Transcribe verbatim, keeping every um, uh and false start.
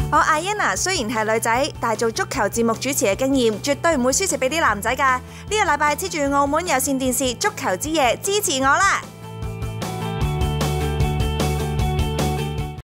我阿欣啊，雖然係女仔，但係做足球節目主持嘅經驗，絕對唔會輸蝕俾啲男仔㗎。呢個禮拜黐住澳門有線電視足球之夜，支持我啦！